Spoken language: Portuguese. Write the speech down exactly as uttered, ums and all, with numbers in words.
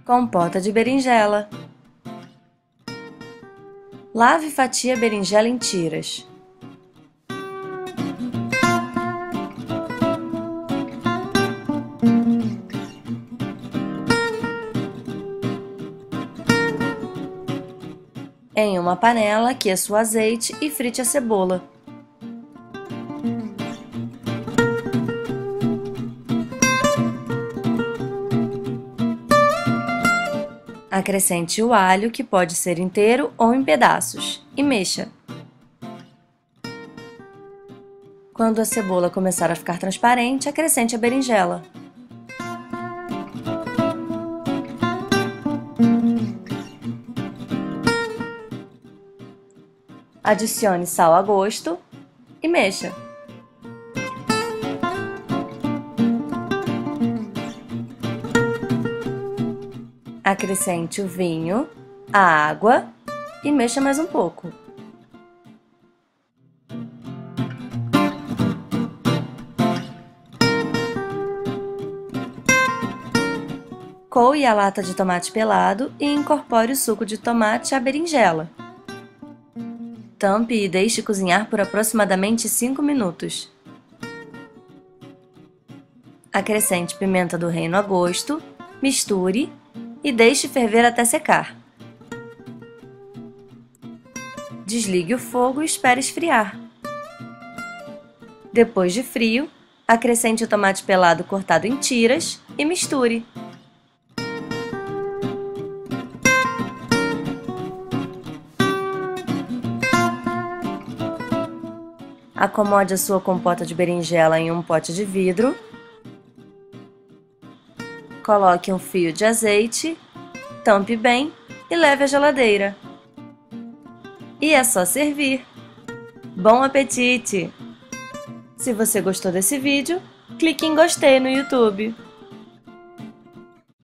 Compota de berinjela. Lave e fatie a berinjela em tiras. Em uma panela, aqueça o azeite e frite a cebola. Acrescente o alho, que pode ser inteiro ou em pedaços, e mexa. Quando a cebola começar a ficar transparente, acrescente a berinjela. Adicione sal a gosto e mexa. Acrescente o vinho, a água e mexa mais um pouco. Coe a lata de tomate pelado e incorpore o suco de tomate à berinjela. Tampe e deixe cozinhar por aproximadamente cinco minutos. Acrescente pimenta do reino a gosto, misture e deixe ferver até secar. Desligue o fogo e espere esfriar. Depois de frio, acrescente o tomate pelado cortado em tiras e misture. Acomode a sua compota de berinjela em um pote de vidro. Coloque um fio de azeite, tampe bem e leve à geladeira. E é só servir! Bom apetite! Se você gostou desse vídeo, clique em gostei no YouTube.